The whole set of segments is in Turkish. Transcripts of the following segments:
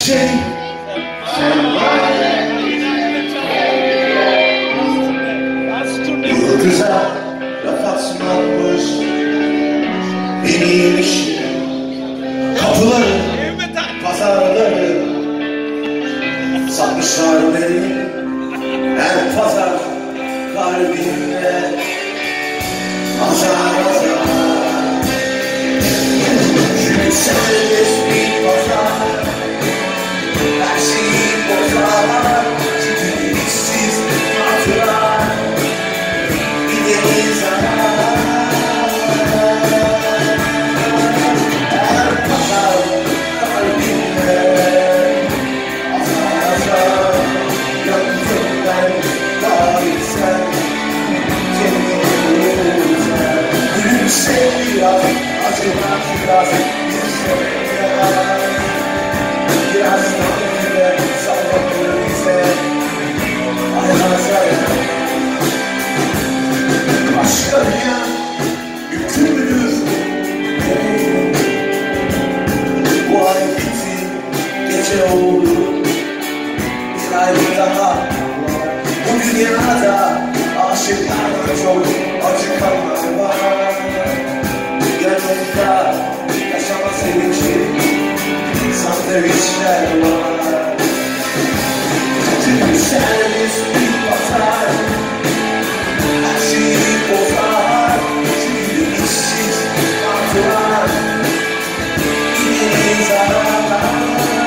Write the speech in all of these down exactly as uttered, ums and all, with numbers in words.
şey sen var. Yıldıza laf atmakmış benim işim. Kapıları, pazarları satmışlar beni. Her pazar kalbimde azar azar. Çünkü serbest bir pazar, her şeyi bozar. Çünkü işsiz hatıra bir deniz arar. Her pazar kalbimde azar azar. Yanımdan dahi sen kendini özel. Gülümse biraz, acılar biraz, bir sevgiler. Biraz tanrıya sallanır bize ayazar. Başka dünya mümkün müdür? Bu ay bitti, gece oldu. Bir ay daha var. Bu dünyada aşıklardan çok acı kanlar var. Yanımda yaşama sevinci, sandviçler var. Çünkü servis bir pazar, her şeyi bozar. Çünkü işsiz hatıra yine zararlar.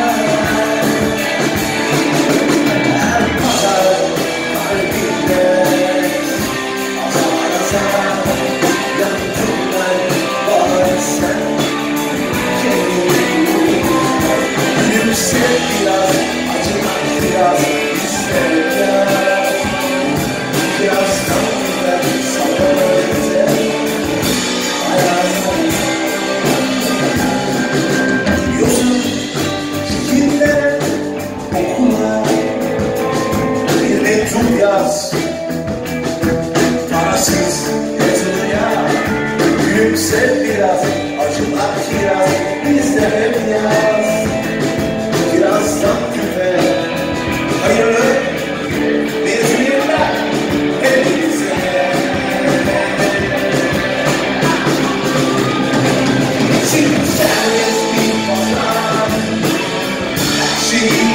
Her pazar kalbimde azar azar. Yanımdan bari sen kendini unutma. Gülümse biraz, acılar biraz, iste biraz. Biraz tanrıdan sallanır bize ayazlar. Gidiyorsun şehirlere, okula, bir mektup yaz. Parasız yazılıya, gülümse biraz, acılar kiraz, bizde hep yaz. Birazdan küpe, hayırlı mezuniyetler hepinize. Şimdi serbest bir pazar, her şeyi